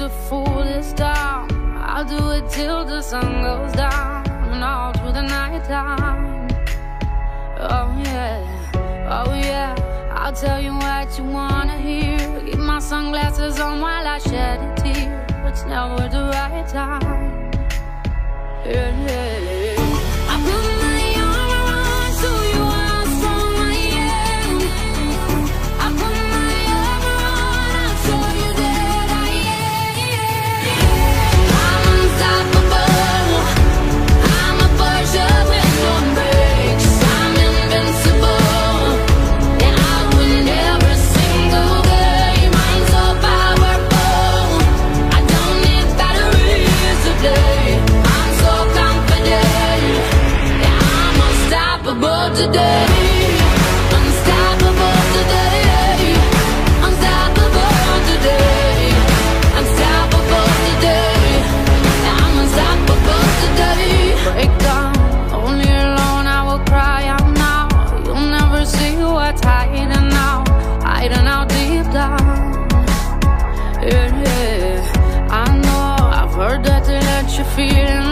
to fool this town. I'll do it till the sun goes down and all through the night time. Oh yeah, I'll tell you what you wanna hear. Keep my sunglasses on while I shed a tear. It's never the right time. Yeah. I put my arm around so you are strong, I am. I put my arm around, I'll show you that I am. I'm unstoppable. I'm a Porsche with no brakes. I'm invincible. And I win every single game. I'm so powerful. I don't need batteries today. I'm so confident. Yeah, I'm unstoppable today. Unstoppable today. Unstoppable today. Unstoppable today. Yeah, I'm unstoppable today. Break down, only alone I will cry out now. You'll never see what's hiding out deep down. Yeah, I know I've heard that they let you feel